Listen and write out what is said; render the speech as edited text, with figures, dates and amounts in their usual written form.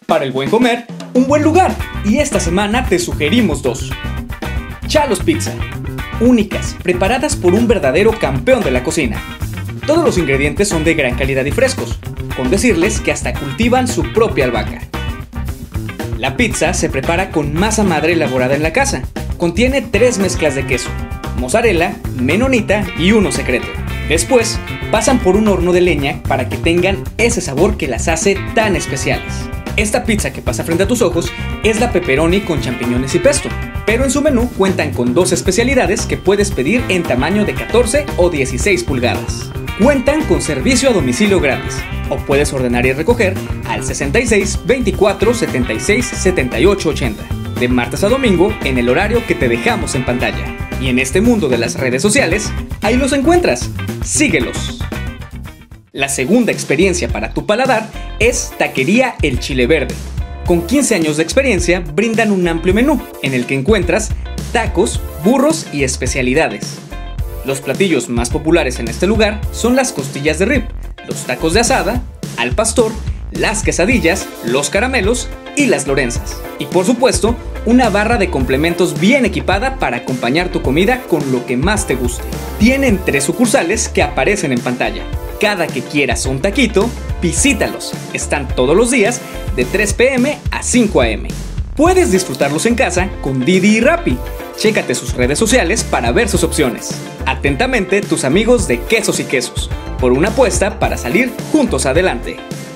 Para el buen comer, un buen lugar, y esta semana te sugerimos dos. Chalos Pizza, únicas, preparadas por un verdadero campeón de la cocina. Todos los ingredientes son de gran calidad y frescos, con decirles que hasta cultivan su propia albahaca. La pizza se prepara con masa madre elaborada en la casa. Contiene 3 mezclas de queso, mozzarella, menonita y uno secreto. Después, pasan por un horno de leña para que tengan ese sabor que las hace tan especiales. Esta pizza que pasa frente a tus ojos es la pepperoni con champiñones y pesto, pero en su menú cuentan con 2 especialidades que puedes pedir en tamaño de 14 o 16 pulgadas. Cuentan con servicio a domicilio gratis, o puedes ordenar y recoger al 66 24 76 78 80, de martes a domingo en el horario que te dejamos en pantalla. Y en este mundo de las redes sociales, ahí los encuentras. Síguelos. La segunda experiencia para tu paladar es Taquería El Chile Verde. Con 15 años de experiencia, brindan un amplio menú en el que encuentras tacos, burros y especialidades. Los platillos más populares en este lugar son las costillas de rib, los tacos de asada, al pastor, las quesadillas, los caramelos y las lorenzas. Y por supuesto, una barra de complementos bien equipada para acompañar tu comida con lo que más te guste. Tienen 3 sucursales que aparecen en pantalla. Cada que quieras un taquito, visítalos. Están todos los días de 3 p.m. a 5 a.m. Puedes disfrutarlos en casa con Didi y Rappi. Chécate sus redes sociales para ver sus opciones. Atentamente, tus amigos de Quesos y Quesos, por una apuesta para salir juntos adelante.